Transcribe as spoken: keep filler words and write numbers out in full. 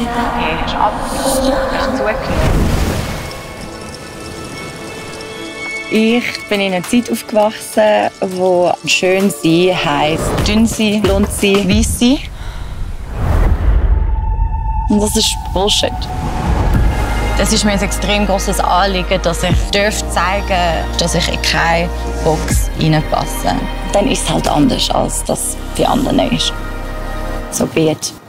Okay, hast du abgenommen? Hast du zugenommen? Ich bin in einer Zeit aufgewachsen, wo schön sein heisst dünn sein, blond sein, weiss sein. Und das ist Bullshit. Es ist mir ein extrem grosses Anliegen, dass ich zeigen darf, dass ich in keine Box reinpasse. Dann ist es halt anders, als das bei anderen ist. So be it.